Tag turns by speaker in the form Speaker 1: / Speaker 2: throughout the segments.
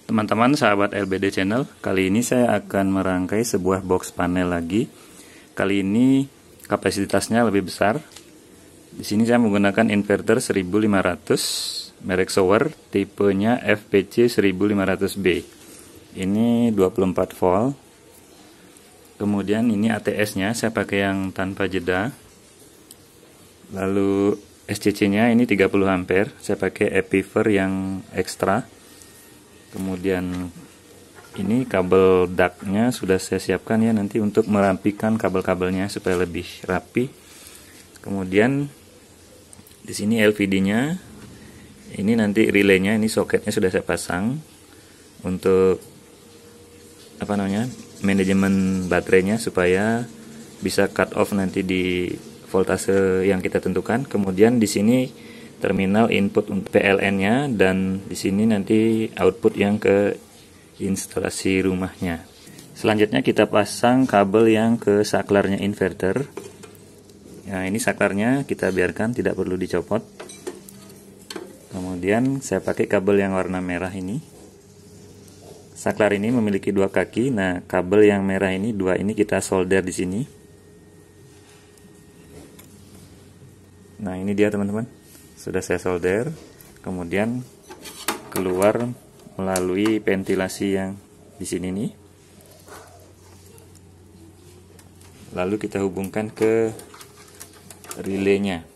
Speaker 1: Teman-teman sahabat LBD Channel, kali ini saya akan merangkai sebuah box panel lagi. Kali ini kapasitasnya lebih besar. Di sini saya menggunakan inverter 1500 merek Sower, tipenya FPC 1500B. Ini 24 volt. Kemudian ini ATS-nya saya pakai yang tanpa jeda. Lalu SCC-nya ini 30 ampere, saya pakai Epiver yang ekstra. Kemudian ini kabel ductnya sudah saya siapkan ya, nanti untuk merapikan kabel-kabelnya supaya lebih rapi. Kemudian di sini LVD-nya, ini nanti relaynya, ini soketnya sudah saya pasang untuk manajemen baterainya supaya bisa cut off nanti di voltase yang kita tentukan. Kemudian di sini terminal input untuk PLN-nya, dan di sini nanti output yang ke instalasi rumahnya. Selanjutnya kita pasang kabel yang ke saklarnya inverter. Nah, ini saklarnya kita biarkan, tidak perlu dicopot. Kemudian saya pakai kabel yang warna merah ini. Saklar ini memiliki dua kaki. Nah, kabel yang merah ini, dua ini kita solder di sini. Nah, ini dia teman-teman. Sudah saya solder, kemudian keluar melalui ventilasi yang di sini nih. Lalu kita hubungkan ke relaynya.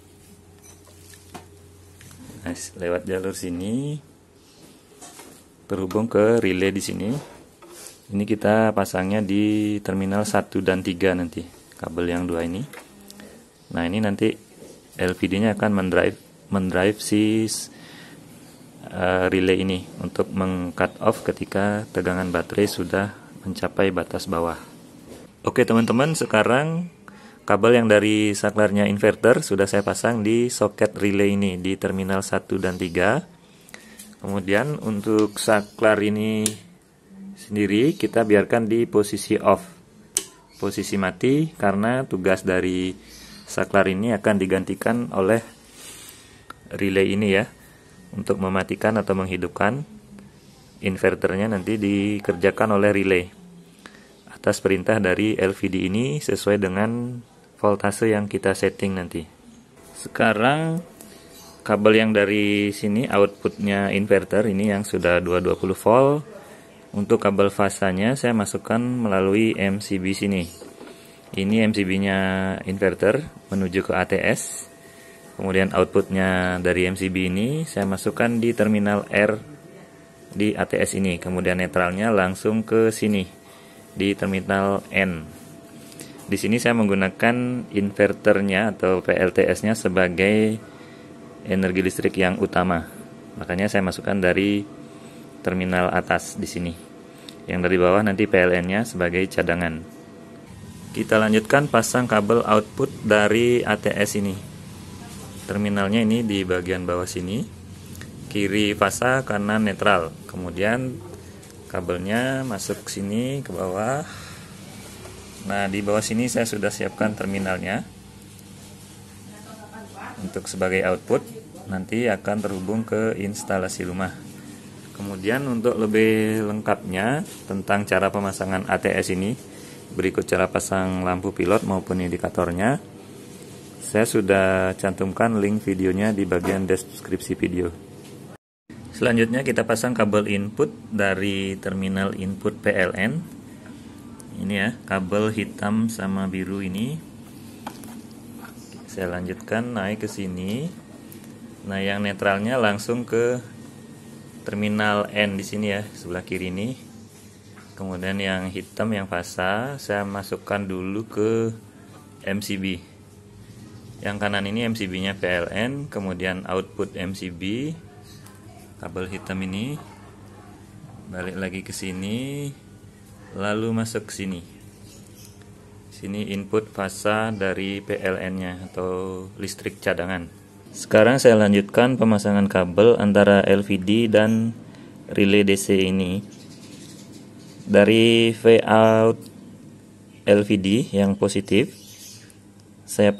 Speaker 1: Nah, lewat jalur sini terhubung ke relay di sini. Ini kita pasangnya di terminal 1 dan 3 nanti, kabel yang dua ini. Nah, ini nanti LVD-nya akan mendrive si relay ini untuk meng-cut off ketika tegangan baterai sudah mencapai batas bawah. Oke teman-teman, sekarang kabel yang dari saklarnya inverter sudah saya pasang di soket relay ini di terminal 1 dan 3. Kemudian untuk saklar ini sendiri kita biarkan di posisi off, posisi mati, karena tugas dari saklar ini akan digantikan oleh relay ini ya, untuk mematikan atau menghidupkan. Inverternya nanti dikerjakan oleh relay atas perintah dari LVD ini sesuai dengan voltase yang kita setting nanti. Sekarang kabel yang dari sini outputnya inverter ini yang sudah 220 volt. Untuk kabel fasanya saya masukkan melalui MCB sini. Ini MCB-nya inverter menuju ke ATS. Kemudian outputnya dari MCB ini saya masukkan di terminal R di ATS ini. Kemudian netralnya langsung ke sini di terminal N. Di sini saya menggunakan inverternya atau PLTS-nya sebagai energi listrik yang utama. Makanya saya masukkan dari terminal atas di sini. Yang dari bawah nanti PLN-nya sebagai cadangan. Kita lanjutkan pasang kabel output dari ATS ini. Terminalnya ini di bagian bawah sini. Kiri fasa, kanan netral. Kemudian kabelnya masuk ke sini ke bawah. Nah, di bawah sini saya sudah siapkan terminalnya. Untuk sebagai output nanti akan terhubung ke instalasi rumah. Kemudian untuk lebih lengkapnya tentang cara pemasangan ATS ini, berikut cara pasang lampu pilot maupun indikatornya, saya sudah cantumkan link videonya di bagian deskripsi video. Selanjutnya kita pasang kabel input dari terminal input PLN. Ini ya, kabel hitam sama biru ini. Saya lanjutkan naik ke sini. Nah, yang netralnya langsung ke terminal N di sini ya, sebelah kiri ini. Kemudian yang hitam yang fasa saya masukkan dulu ke MCB. Yang kanan ini MCB-nya PLN, kemudian output MCB, kabel hitam ini, balik lagi ke sini, lalu masuk ke sini. Sini input fasa dari PLN-nya atau listrik cadangan. Sekarang saya lanjutkan pemasangan kabel antara LVD dan relay DC ini. Dari V-out LVD yang positif saya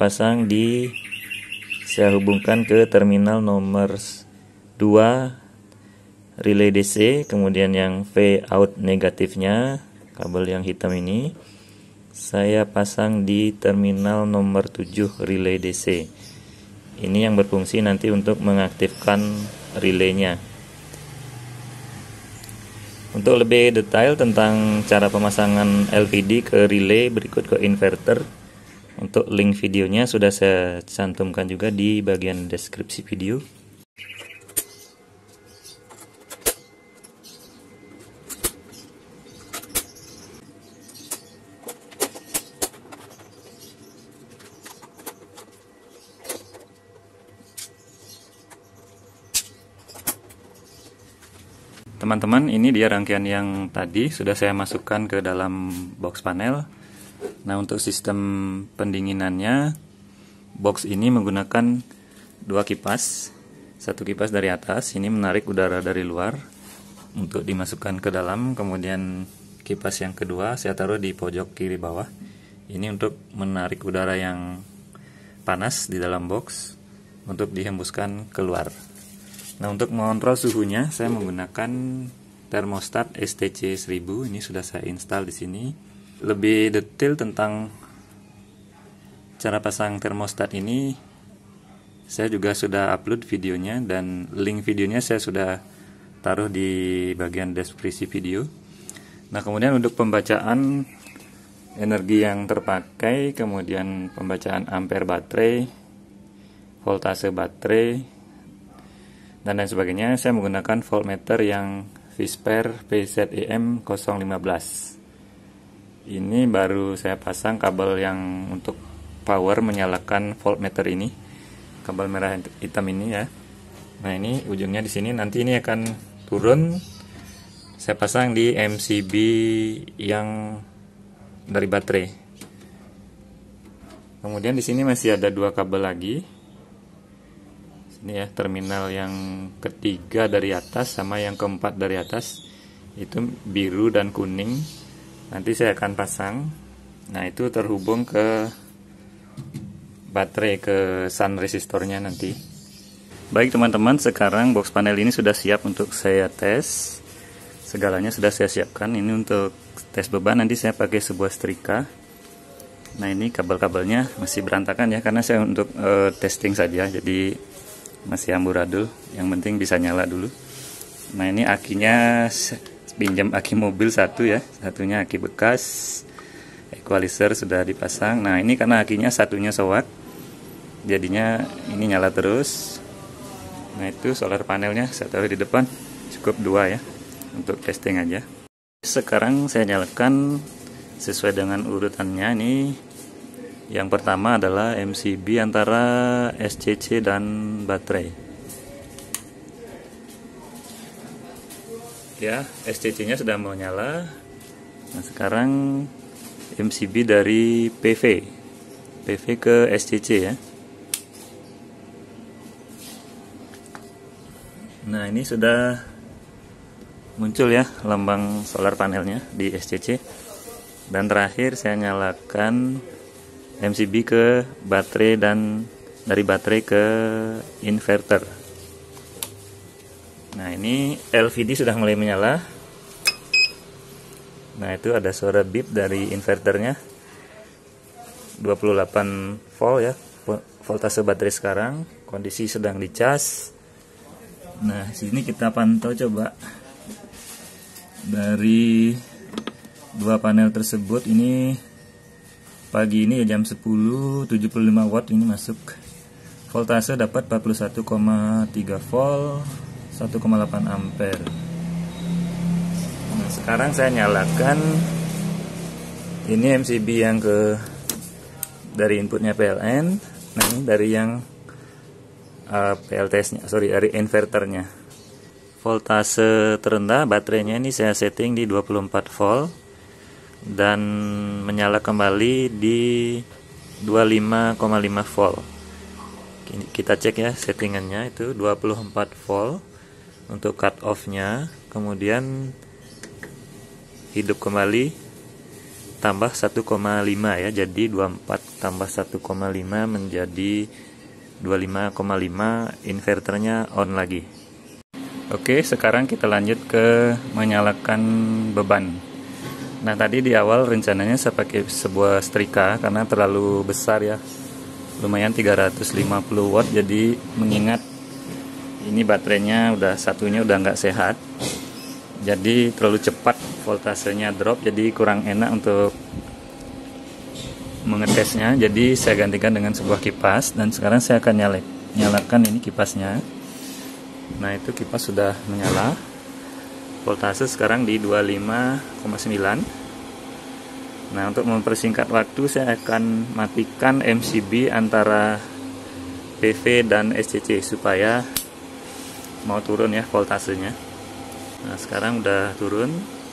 Speaker 1: hubungkan ke terminal nomor 2 relay DC, kemudian yang V out negatifnya, kabel yang hitam ini saya pasang di terminal nomor 7 relay DC. Ini yang berfungsi nanti untuk mengaktifkan relaynya. Untuk lebih detail tentang cara pemasangan LVD ke relay berikut ke inverter, untuk link videonya sudah saya cantumkan juga di bagian deskripsi video. Teman-teman, ini dia rangkaian yang tadi sudah saya masukkan ke dalam box panel. Nah, untuk sistem pendinginannya, box ini menggunakan dua kipas. Satu kipas dari atas, ini menarik udara dari luar untuk dimasukkan ke dalam. Kemudian kipas yang kedua saya taruh di pojok kiri bawah. Ini untuk menarik udara yang panas di dalam box untuk dihembuskan keluar. Nah, untuk mengontrol suhunya saya menggunakan termostat STC 1000. Ini sudah saya install di sini. Lebih detail tentang cara pasang termostat ini saya juga sudah upload videonya, dan link videonya saya sudah taruh di bagian deskripsi video. Nah, kemudian untuk pembacaan energi yang terpakai, kemudian pembacaan ampere baterai, voltase baterai, dan lain sebagainya, saya menggunakan voltmeter yang Visper PZEM 015. Ini baru saya pasang kabel yang untuk power menyalakan voltmeter ini, kabel merah hitam ini ya. Nah, ini ujungnya di sini, nanti ini akan turun. Saya pasang di MCB yang dari baterai. Kemudian di sini masih ada dua kabel lagi. Ini ya, terminal yang ketiga dari atas sama yang keempat dari atas, itu biru dan kuning. Nanti saya akan pasang. Nah, itu terhubung ke baterai, ke sun resistornya nanti. Baik teman-teman, sekarang box panel ini sudah siap untuk saya tes. Segalanya sudah saya siapkan. Ini untuk tes beban, nanti saya pakai sebuah setrika. Nah, ini kabel-kabelnya masih berantakan ya, karena saya untuk testing saja, jadi masih amburadul. Yang penting bisa nyala dulu. Nah, ini akinya pinjam aki mobil satu ya, satunya aki bekas. Equalizer sudah dipasang. Nah, ini karena akinya satunya soak, jadinya ini nyala terus. Nah, itu solar panelnya saya taruh di depan, cukup dua ya untuk testing aja. Sekarang saya nyalakan sesuai dengan urutannya. Ini yang pertama adalah MCB antara SCC dan baterai. Ya, SCC-nya sudah mau nyala. Nah, sekarang MCB dari PV ke SCC ya. Nah, ini sudah muncul ya lambang solar panelnya di SCC. Dan terakhir saya nyalakan MCB ke baterai, dan dari baterai ke inverter. Nah, ini LVD sudah mulai menyala. Nah, itu ada suara beep dari inverternya. 28 volt ya voltase baterai sekarang, kondisi sedang dicas. Nah, sini kita pantau coba dari dua panel tersebut. Ini pagi ini ya, jam 10, 75 watt ini masuk. Voltase dapat 41,3 volt, 1,8 ampere. Nah, sekarang saya nyalakan ini MCB yang ke dari inputnya PLN. Nah, ini dari yang PLTS-nya, dari inverternya. Voltase terendah baterainya ini saya setting di 24 volt dan menyala kembali di 25,5 volt. Kita cek ya settingannya, itu 24 volt untuk cut off-nya, kemudian hidup kembali tambah 1,5 ya, jadi 24 tambah 1,5 menjadi 25,5, inverternya on lagi. Oke, sekarang kita lanjut ke menyalakan beban. Nah, tadi di awal rencananya saya pakai sebuah setrika karena terlalu besar ya. Lumayan 350 watt, jadi mengingat ini baterainya satunya udah nggak sehat. Jadi terlalu cepat voltasenya drop, jadi kurang enak untuk mengetesnya. Jadi saya gantikan dengan sebuah kipas, dan sekarang saya akan nyalakan ini kipasnya. Nah, itu kipas sudah menyala. Voltase sekarang di 25,9. Nah, untuk mempersingkat waktu saya akan matikan MCB antara PV dan SCC supaya mau turun ya voltasenya. Nah, sekarang udah turun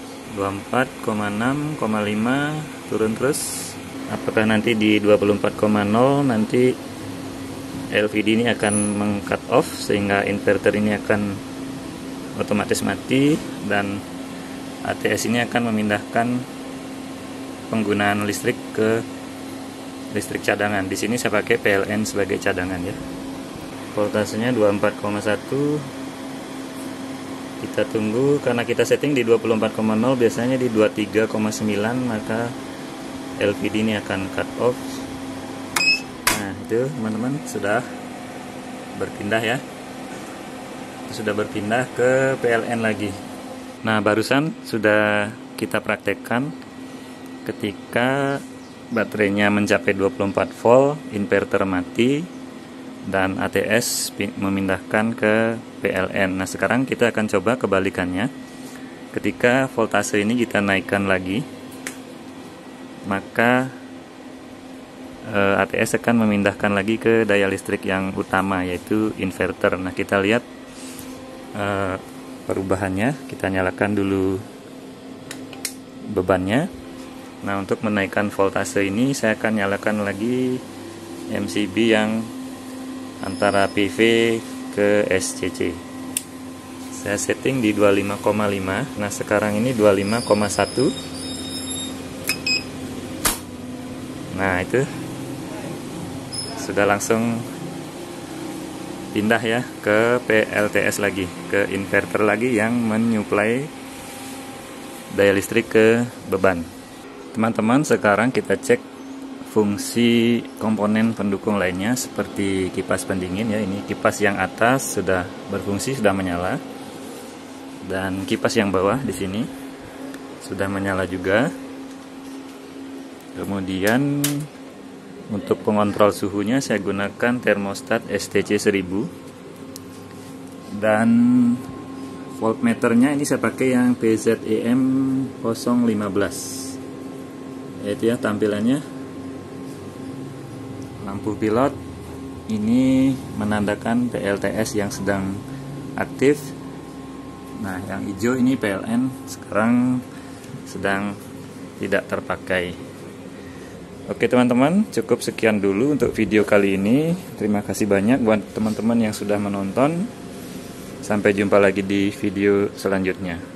Speaker 1: 24,6,5, turun terus. Apakah nanti di 24,0 nanti LVD ini akan meng-cut off sehingga inverter ini akan otomatis mati, dan ATS ini akan memindahkan penggunaan listrik ke listrik cadangan. Di sini saya pakai PLN sebagai cadangan ya. Voltasenya 24,1. Kita tunggu, karena kita setting di 24,0, biasanya di 23,9, maka LVD ini akan cut off. Nah, itu teman-teman sudah berpindah ya. Sudah berpindah ke PLN lagi. Nah, barusan sudah kita praktekkan ketika baterainya mencapai 24 volt, inverter mati, dan ATS memindahkan ke PLN. Nah, sekarang kita akan coba kebalikannya. Ketika voltase ini kita naikkan lagi, maka ATS akan memindahkan lagi ke daya listrik yang utama, yaitu inverter. Nah, kita lihat perubahannya. Kita nyalakan dulu bebannya. Nah, untuk menaikkan voltase ini saya akan nyalakan lagi MCB yang antara PV ke SCC. Saya setting di 25,5. Nah, sekarang ini 25,1. Nah, itu sudah langsung pindah ya ke PLTS lagi, ke inverter lagi yang menyuplai daya listrik ke beban. Teman-teman, sekarang kita cek fungsi komponen pendukung lainnya seperti kipas pendingin ya. Ini kipas yang atas sudah berfungsi, sudah menyala, dan kipas yang bawah di sini sudah menyala juga. Kemudian untuk pengontrol suhunya saya gunakan termostat STC 1000, dan voltmeternya ini saya pakai yang PZEM 015, yaitu ya tampilannya. Lampu pilot ini menandakan PLTS yang sedang aktif. Nah, yang hijau ini PLN sekarang sedang tidak terpakai. Oke teman-teman, cukup sekian dulu untuk video kali ini. Terima kasih banyak buat teman-teman yang sudah menonton. Sampai jumpa lagi di video selanjutnya.